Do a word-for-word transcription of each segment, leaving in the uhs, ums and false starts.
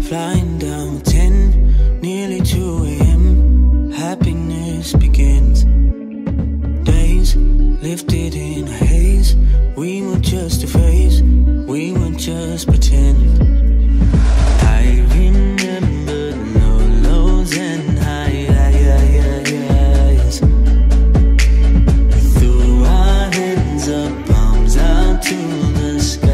flying down ten, nearly two A M Happiness begins. Days lifted in a haze. We were just a phase, we were just pretend. I remember low lows and high highs. We threw our hands up, palms out to the sky.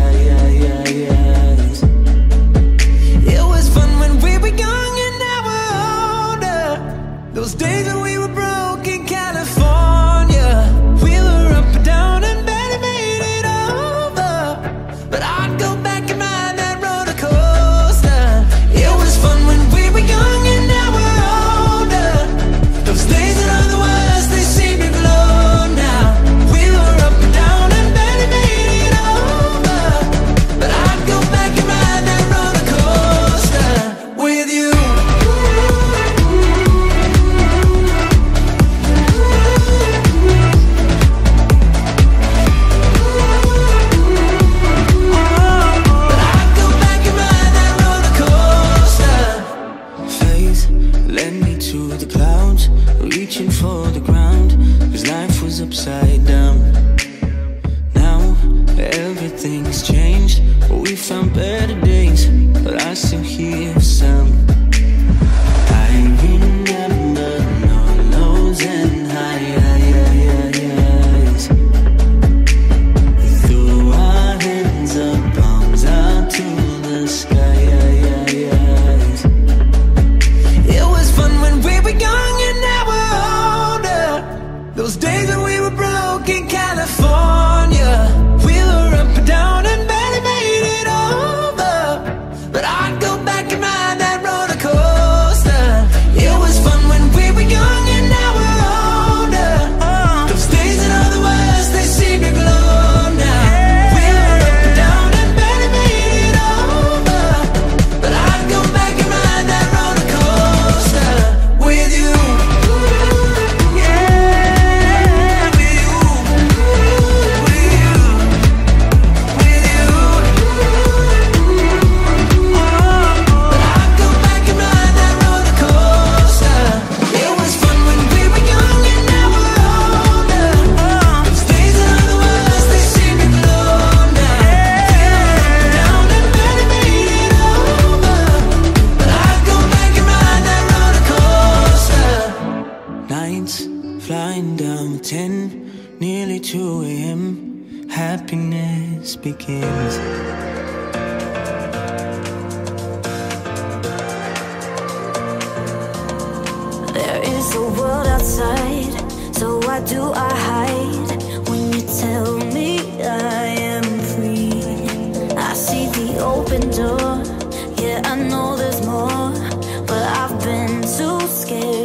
It was fun when we were young and now we're older. Those days when we were broke in California. We were up and down and barely made it over. But I'd go back and ride that roller coaster. It was fun when we were young and now we're older. Those days that are the worst, they seem to glow now. We were up and down and barely made it over. But I'd go back and ride that roller coaster with you. Led me to the clouds, reaching for the ground, cause life was upside down. Now everything's changed, we found better days, but I still hear some. I remember no lows and high highs. We threw our hands up, palms out to the sky. Those days when we were broke in California. We were up and down and barely made it over. But I'd go back and ride that roller coaster. It was fun when we were young and now we're older. Those days that are the worst, they seem to glow now. We were up and down and barely made it over. But I'd go back and ride that roller coaster with you. Flying down ten, nearly two A M Happiness begins. There is a world outside, so why do I hide? When you tell me I am free, I see the open door. Yeah, I know there's more, but I've been too scared